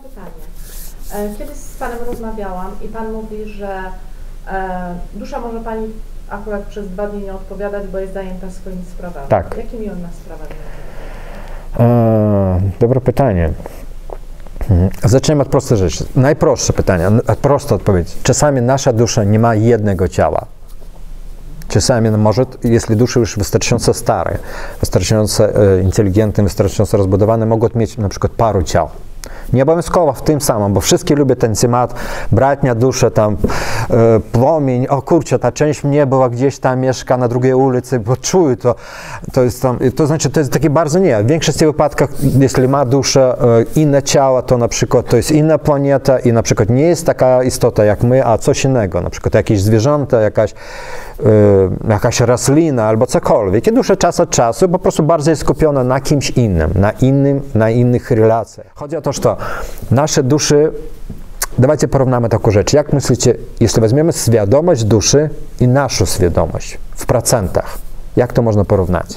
pytanie. Kiedyś z Panem rozmawiałam i Pan mówi, że dusza może Pani akurat przez 2 dni nie odpowiadać, bo jest zajęta swoimi sprawami. Tak. Jakimi on ma sprawami? Dobre pytanie. Zaczniemy od prostej rzeczy. Najprostsze pytanie, prosta odpowiedź. Czasami nasza dusza nie ma jednego ciała. Czasami może, jeśli dusze już wystarczająco stare, wystarczająco inteligentne, wystarczająco rozbudowane, mogą mieć na przykład paru ciał. Nie obowiązkowo w tym samym, bo wszyscy lubią ten temat, bratnia dusza, tam płomień, o kurczę, ta część mnie była gdzieś tam, mieszka na drugiej ulicy, bo czuję to. To znaczy, to jest takie bardzo nie. W większości wypadkach, jeśli ma dusza inne ciało, to na przykład to jest inna planeta i na przykład nie jest taka istota jak my, a coś innego, na przykład jakieś zwierzęta, jakaś roślina albo cokolwiek. I dusza czas od czasu po prostu bardziej skupiona na kimś innym, na innych relacjach. Chodzi o to, że nasze dusze, давайте porównamy taką rzecz. Jak myślicie, jeśli weźmiemy świadomość duszy i naszą świadomość w procentach, jak to można porównać?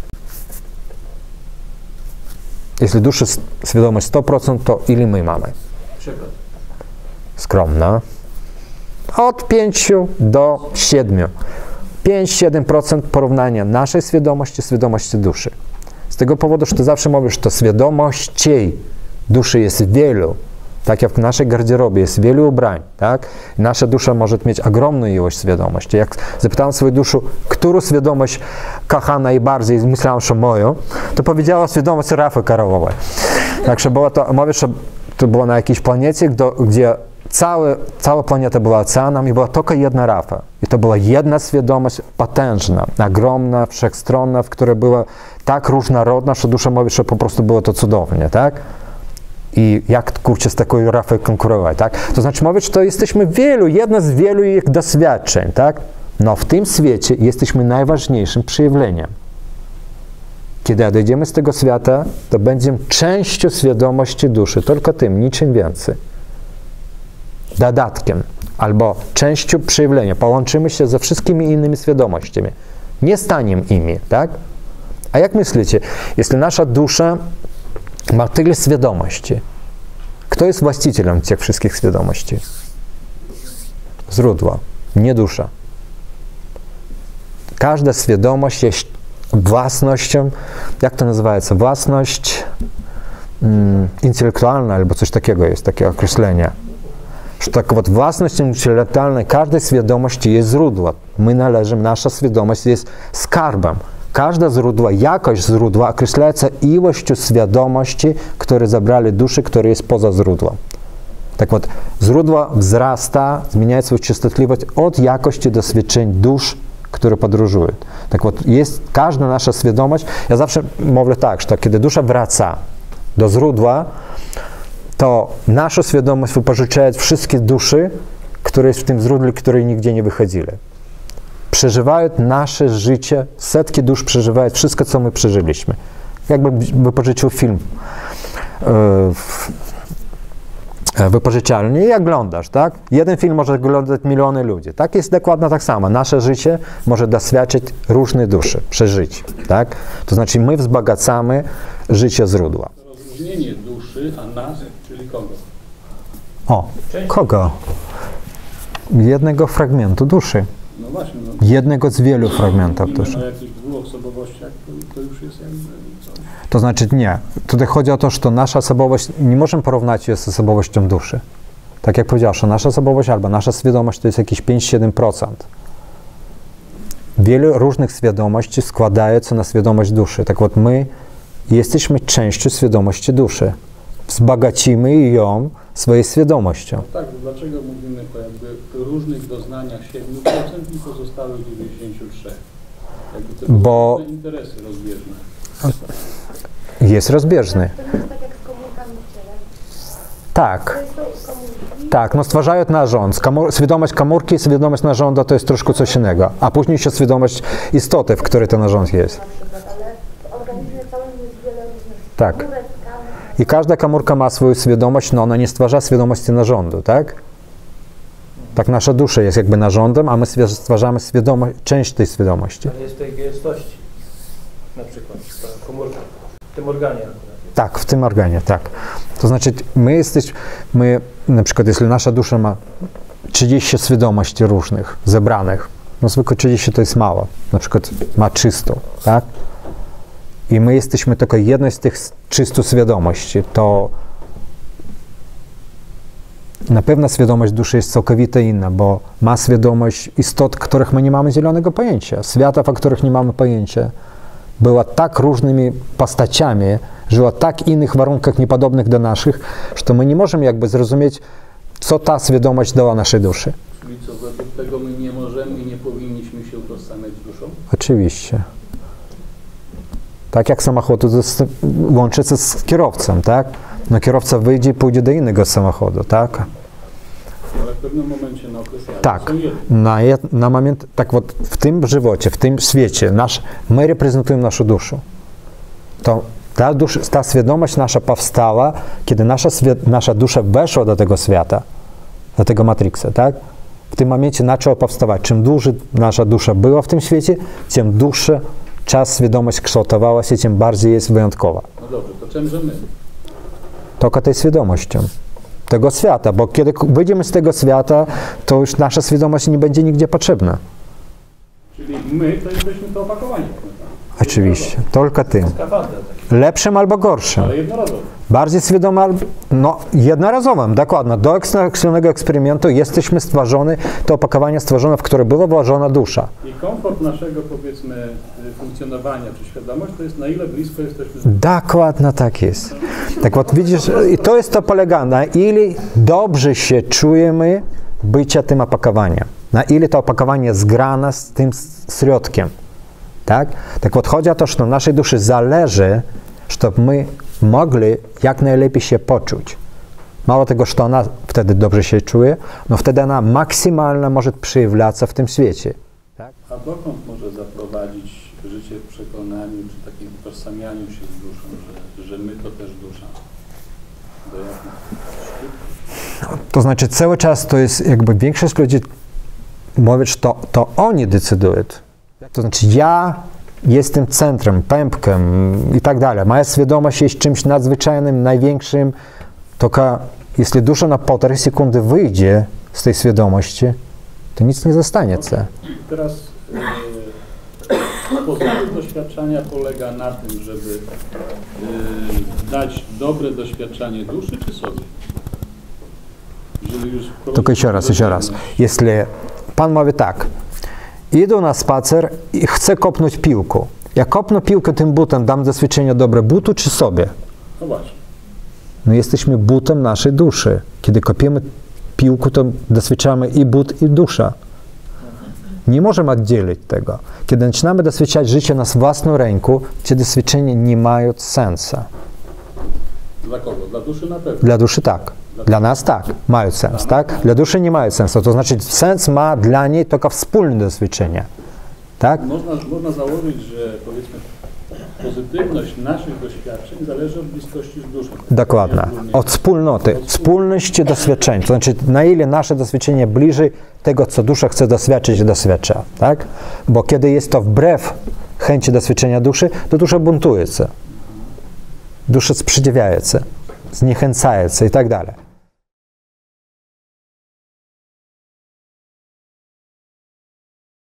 Jeśli duszy świadomość 100%, to ile my mamy? Przykład. Skromna. Od 5 do 7. 5-7% porównania naszej świadomości, świadomości duszy. Z tego powodu, że ty zawsze mówisz, że świadomości duszy jest wielu. Tak jak w naszej garderobie jest wielu ubrań, tak? Nasza dusza może mieć ogromną ilość świadomości. Jak zapytałem swoją duszę, którą świadomość kocha najbardziej, myślałem, że moją, to powiedziała świadomość Rafy Karolowej. Także było to, mówisz, że to było na jakiejś planecie, gdzie cała planeta była oceanem i była tylko jedna Rafa. I to była jedna świadomość potężna, ogromna, wszechstronna, w której była tak różnorodna, że dusza mówi, że po prostu było to cudownie, tak? I jak, kurczę, z taką Rafą konkurować, tak? To znaczy mówić, że to jesteśmy jedno z wielu ich doświadczeń, tak? No w tym świecie jesteśmy najważniejszym przejawieniem. Kiedy odejdziemy z tego świata, to będziemy częścią świadomości duszy, tylko tym, niczym więcej. Dodatkiem, albo częścią przejawienia. Połączymy się ze wszystkimi innymi świadomościami. Nie staniemy imi, tak? A jak myślicie, jeśli nasza dusza ma tyle świadomości, kto jest właścicielem tych wszystkich świadomości? Źródło, nie dusza. Każda świadomość jest własnością, jak to nazywaється? Własność intelektualna, albo coś takiego jest, takie określenie. Że tak вот, własność intelektualna każdej świadomości jest źródło. My należymy, nasza świadomość jest skarbem. Każde źródło, jakość źródła określa ilością świadomości, które zabrali duszy, które jest poza źródłem. Tak вот, źródło wzrasta, zmienia swoją częstotliwość od jakości doświadczeń dusz, które podróżują. Tak вот, jest każda nasza świadomość. Ja zawsze mówię tak, że kiedy dusza wraca do źródła, to nasza świadomość wypożycza wszystkie duszy, które jest w tym źródle, które nigdzie nie wychodzili. Przeżywają nasze życie, setki dusz przeżywają wszystko, co my przeżyliśmy. Jakby wypożyczył film wypożyczalni i jak oglądasz, tak? Jeden film może oglądać miliony ludzi. Tak jest dokładnie tak samo. Nasze życie może doświadczyć różnych duszy, przeżyć, tak? To znaczy my wzbogacamy życie źródła. Rozróżnienie duszy, a nas, czyli kogo? O, kogo? Jednego fragmentu duszy. No właśnie. No. Jednego z wielu fragmentów duszy. O jakichś 2 osobowościach to już jest jakby coś. To znaczy nie. Tutaj chodzi o to, że nasza osobowość, nie możemy porównać się z osobowością duszy. Tak jak powiedziałeś, nasza osobowość albo nasza świadomość to jest jakieś 5-7%. Wiele różnych świadomości składają się na świadomość duszy. Tak вот, my jesteśmy częścią świadomości duszy. Wzbogacimy ją swoją świadomością. No tak, dlaczego mówimy o jakby różnych doznaniach 7% i pozostałych 93%? Jakby te Bo interesy rozbieżne. Jest rozbieżny. To jest tak jak z komórkami w ciele. Tak. To są komórki. Tak, no stwarzają narząd. Świadomość komórki i świadomość narządu to jest troszkę coś innego. A później jeszcze świadomość istoty, w której ten narząd jest. Na przykład, ale w organizmie całym jest wiele różnych Tak. komórek, I każda komórka ma swoją świadomość, no ona nie stwarza świadomości narządu, tak? Tak nasza dusza jest jakby narządem, a my stwarzamy świadomość, część tej świadomości. Ale jest tej gęstości, na przykład ta komórka, w tym organie akurat. Tak, w tym organie, tak. To znaczy, my na przykład, jeśli nasza dusza ma 30 świadomości różnych, zebranych, no zwykle 30 to jest mało, na przykład ma 300, tak? I my jesteśmy tylko jedną z tych 300 świadomości, to na pewno świadomość duszy jest całkowicie inna, bo ma świadomość istot, których my nie mamy zielonego pojęcia, światów, o których nie mamy pojęcia. Była tak różnymi postaciami, żyła w tak innych warunkach niepodobnych do naszych, że my nie możemy jakby zrozumieć, co ta świadomość dała naszej duszy. Czyli co, według tego my nie możemy i nie powinniśmy się utożsamiać z duszą? Oczywiście. Tak jak samochód łączy się z kierowcą, tak? No kierowca wyjdzie i pójdzie do innego samochodu, tak? Ale w pewnym momencie na okres jazdy Tak, są jedne. na moment, tak вот w tym żywocie, w tym świecie, my reprezentujemy naszą duszę. To ta świadomość nasza powstała, kiedy nasza dusza weszła do tego świata, do tego Matrixa, tak? W tym momencie zaczęła powstawać. Czym dłużej nasza dusza była w tym świecie, tym dłuższy czas świadomość kształtowała się, tym bardziej jest wyjątkowa. No dobrze, to czymże my? Tylko tej świadomością tego świata, bo kiedy wyjdziemy z tego świata, to już nasza świadomość nie będzie nigdzie potrzebna. Czyli my to jesteśmy to opakowanie. Oczywiście, tylko tym. Skafander taki, Lepszym albo gorszym. ale jednorazowy. Bardziej świadomym, no jednorazowym, dokładnie. Do ekstremalnego eksperymentu jesteśmy stworzeni, to opakowanie stworzone, w które była włożona dusza. I komfort naszego, powiedzmy, funkcjonowania czy świadomość to jest na ile blisko jesteśmy z Dokładnie tak jest. Tak вот widzisz, i to jest to polega, na ile dobrze się czujemy bycia tym opakowaniem. Na ile to opakowanie zgrane z tym środkiem. Tak? Tak вот chodzi o to, że na naszej duszy zależy, żeby my mogli jak najlepiej się poczuć. Mało tego, że ona wtedy dobrze się czuje, no wtedy ona maksymalnie może przejawiać się w tym świecie. Tak? A dokąd może zaprowadzić życie w przekonaniu, czy takim utożsamianiu się z duszą, że my to też dusza? Do jakich? To znaczy cały czas to jest jakby większość ludzi mówi, że to oni decydują. To znaczy ja jestem centrum, pępkiem i tak dalej. Moja świadomość jest czymś nadzwyczajnym, największym, tylko jeśli dusza na 1,5 sekundy wyjdzie z tej świadomości, to nic nie zostanie. Teraz sposób doświadczania polega na tym, żeby dać dobre doświadczanie duszy czy sobie? Jeżeli już Tylko jeszcze raz. Jeśli Pan mówi tak, idę na spacer i chcę kopnąć piłkę. Jak kopnę piłkę tym butem, dam doświadczenie dobre butu czy sobie? No właśnie. No jesteśmy butem naszej duszy. Kiedy kopiemy piłkę, to doświadczamy i but, i dusza. Nie możemy oddzielić tego. Kiedy zaczynamy doświadczać życia na własną rękę, te doświadczenia nie mają sensu. Dla kogo? Dla duszy na pewno. Dla duszy tak. Dla nas tak. Mają sens, tak? Dla duszy nie mają sensu. To znaczy sens ma dla niej tylko wspólne doświadczenie. Tak? Można założyć, że powiedzmy pozytywność naszych doświadczeń zależy od bliskości z duszą. Dokładnie. Od wspólnoty. Wspólności doświadczeń. To znaczy, na ile nasze doświadczenie bliżej tego, co dusza chce doświadczyć, doświadcza. Tak? Bo kiedy jest to wbrew chęci doświadczenia duszy, to dusza buntuje się. Dusza sprzeciwia się, zniechęca się i tak dalej.